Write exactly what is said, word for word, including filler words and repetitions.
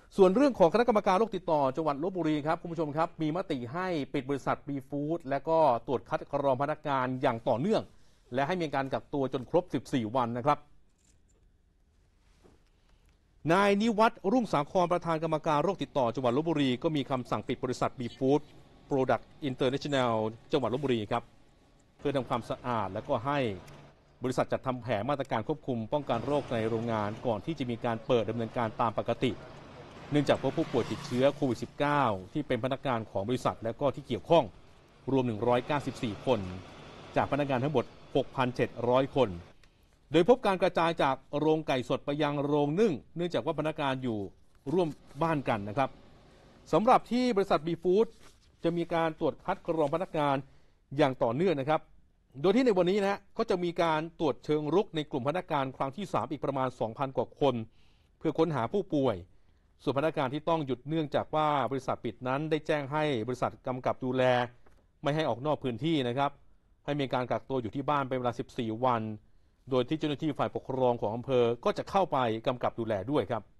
ส่วนเรื่องของคณะกรรมการโรคติดต่อจังหวัดลพบุรีครับคุณผู้ชมครับมีมติให้ปิดบริษัทบีฟู้ดและก็ตรวจคัดกรองพนักงานอย่างต่อเนื่องและให้มีการกักตัวจนครบสิบสี่วันนะครับนายนิวัฒน์รุ่งสาครประธานกรรมการโรคติดต่อจังหวัดลพบุรีก็มีคำสั่งปิดบริษัทบีฟู้ดโปรดักต์อินเตอร์เนชั่นแนลจังหวัดลพบุรีครับเพื่อทำความสะอาดและก็ให้บริษัทจัดทำแผนมาตรการควบคุมป้องกันโรคในโรงงานก่อนที่จะมีการเปิดดำเนินการตามปกติเนื่องจากพบผู้ป่วยติดเชื้อโควิด สิบเก้า ที่เป็นพนักงานของบริษัทและก็ที่เกี่ยวข้องรวมหนึ่งร้อยเก้าสิบสี่คนจากพนักงานทั้งหมด หกพันเจ็ดร้อย คนโดยพบการกระจายจากโรงไก่สดไปยังโรงนึ่งเนื่องจากว่าพนักงานอยู่ร่วมบ้านกันนะครับสำหรับที่บริษัทบีฟู้ดจะมีการตรวจคัดกรองพนักงานอย่างต่อเนื่องนะครับโดยที่ในวันนี้นะก็จะมีการตรวจเชิงรุกในกลุ่มพนักงานครั้งที่สามอีกประมาณ สองพัน กว่าคนเพื่อค้นหาผู้ป่วยส่วนพนักงานที่ต้องหยุดเนื่องจากว่าบริษัทปิดนั้นได้แจ้งให้บริษัทกำกับดูแลไม่ให้ออกนอกพื้นที่นะครับให้มีการกักตัวอยู่ที่บ้านเป็นเวลาสิบสี่วันโดยที่เจ้าหน้าที่ฝ่ายปกครองของอำเภอก็จะเข้าไปกำกับดูแลด้วยครับ